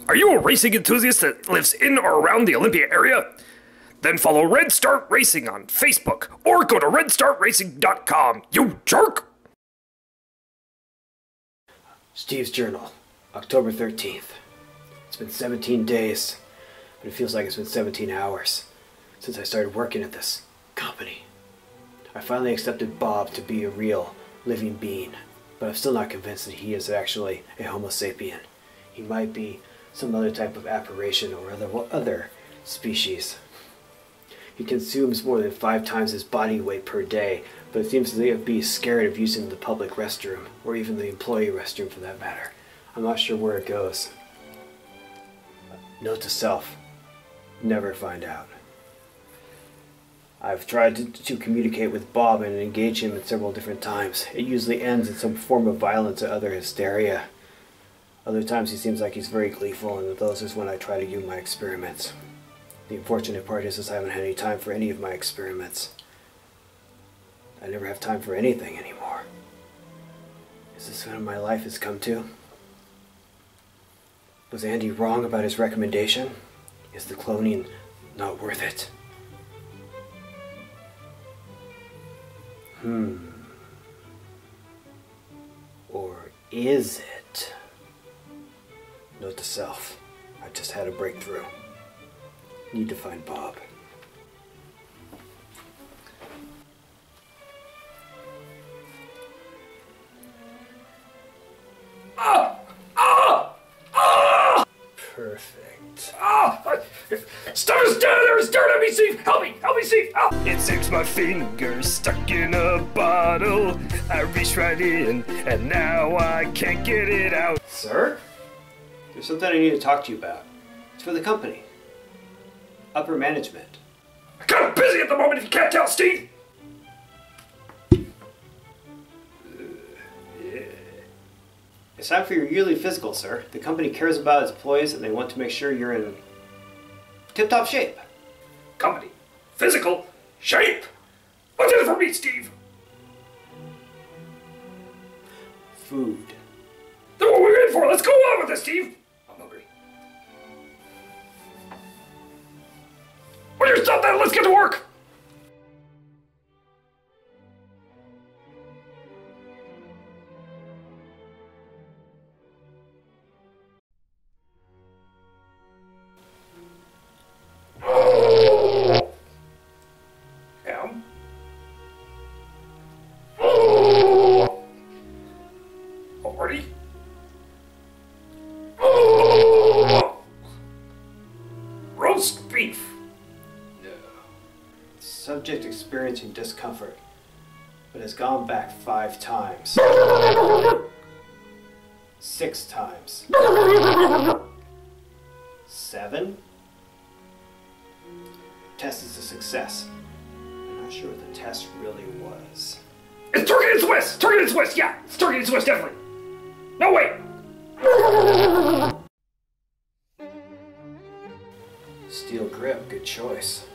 Are you a racing enthusiast that lives in or around the Olympia area? Then follow Red Start Racing on Facebook or go to redstartracing.com, you jerk! Steve's Journal, October 13th. It's been 17 days, but it feels like it's been 17 hours since I started working at this company. I finally accepted Bob to be a real, living being, but I'm still not convinced that he is actually a Homo sapien. He might be some other type of apparition or other species. He consumes more than 5 times his body weight per day, but it seems to be scared of using the public restroom, or even the employee restroom for that matter. I'm not sure where it goes. Note to self, never find out. I've tried to communicate with Bob and engage him at several different times. It usually ends in some form of violence or other hysteria. Other times he seems like he's very gleeful, and those is when I try to do my experiments. The unfortunate part is I haven't had any time for any of my experiments. I never have time for anything anymore. Is this what my life has come to? Was Andy wrong about his recommendation? Is the cloning not worth it? Or is it? Note to self, I just had a breakthrough. Need to find Bob. Perfect. Stuff is down there! It's dirt on me, Steve! Help me! Help me, Steve! It seems my fingers stuck in a bottle. I reached right in, and now I can't get it out. Sir? There's something I need to talk to you about. It's for the company. Upper management. I'm kind of busy at the moment if you can't tell, Steve! It's time for your yearly physical, sir. The company cares about its employees and they want to make sure you're in tip-top shape. Company. Physical. Shape. What's in it for me, Steve? Food. Then what are we in for? Let's go on with this, Steve! I'm hungry. Well, you're done then. Let's get to work! Already? Roast beef. No. Subject experiencing discomfort, but has gone back 5 times. 6 times. 7? Test is a success. I'm not sure what the test really was. It's turkey and Swiss! Turkey and Swiss, yeah! It's turkey and Swiss, definitely! No, wait! Steel grip, good choice.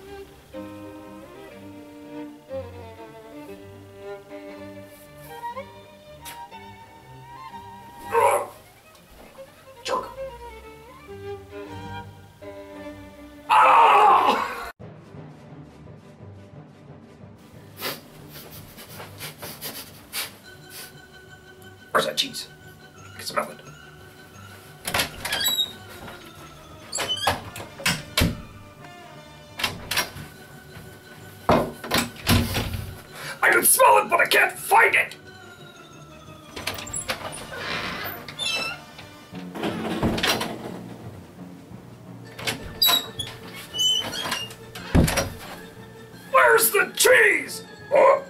Jerk! Ah! Where's that cheese? I can smell it. I can smell it, but I can't find it! Where's the cheese? Oh.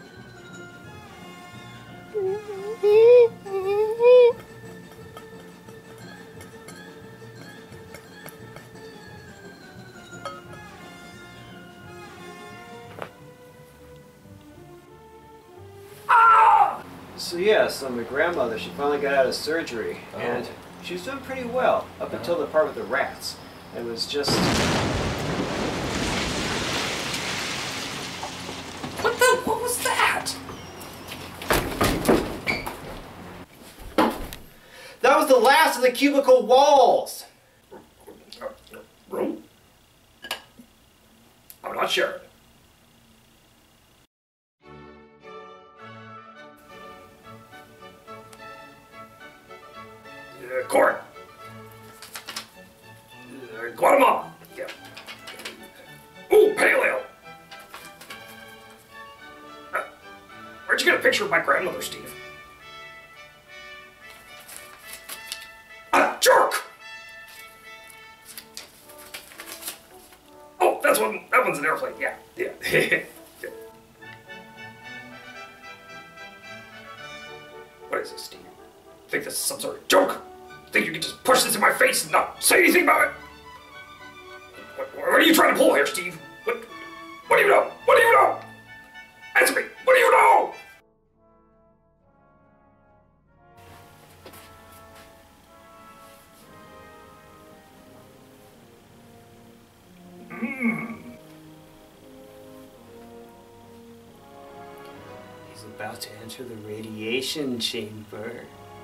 So yes, my grandmother, she finally got out of surgery, and she was doing pretty well, up until the part with the rats. It was just... What was that? That was the last of the cubicle walls! I'm not sharing. Corn. Guatemala. Yeah. Ooh, pale ale. Where'd you get a picture of my grandmother, Steve? A jerk! Oh, that one's an airplane. Yeah. Yeah. What is this, Steve? Think this is some sort of joke? Think you can just push this in my face and not say anything about it? What are you trying to pull here, Steve? What do you know? What do you know? Answer me! What do you know? He's about to enter the radiation chamber.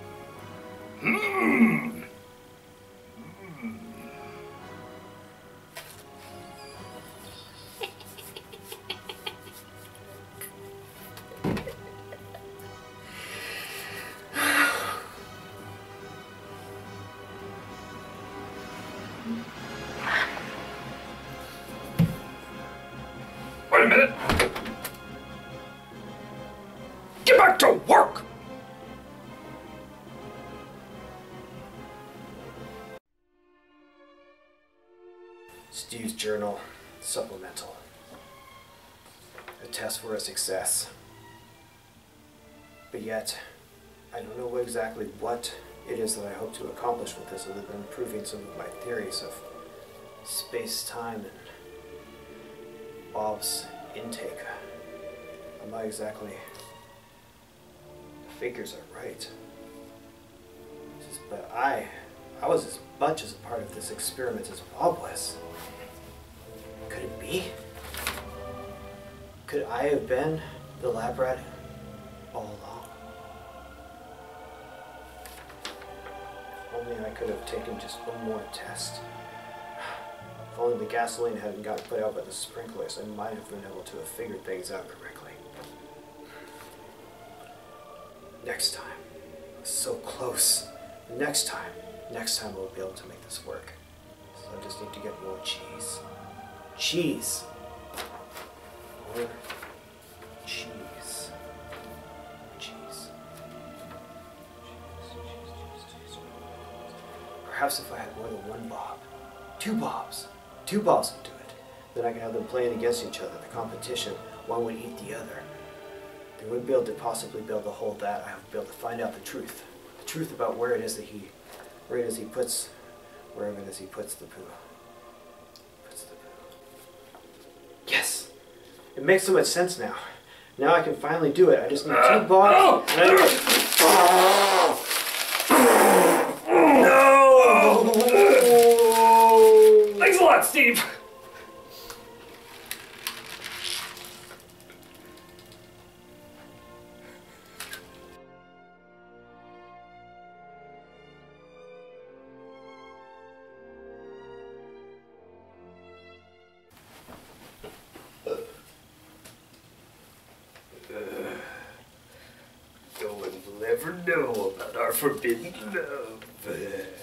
Wait a minute. Get back to work! Steve's journal, supplemental. A test for a success. But yet, I don't know exactly what it is that I hope to accomplish with this other than proving some of my theories of space-time and Bob's intake. I'm not exactly... The figures are right. But I was as much as a part of this experiment as Bob was. Could it be? Could I have been the Labrat all along? If only I could have taken just one more test. If only the gasoline hadn't gotten put out by the sprinklers, I might have been able to have figured things out correctly. Next time. So close. Next time we'll be able to make this work. So I just need to get more cheese. Cheese. More cheese. Cheese. Cheese. Perhaps if I had more than one Bob. Two Bobs would do it. Then I could have them playing against each other. The competition, one would eat the other. They wouldn't be able to possibly be able to hold that. I would be able to find out the truth. The truth about wherever it is he puts the poo. Yes! It makes so much sense now. Now I can finally do it. I just need two Bobs. No! Thanks a lot, Steve! No one will ever know about our forbidden love.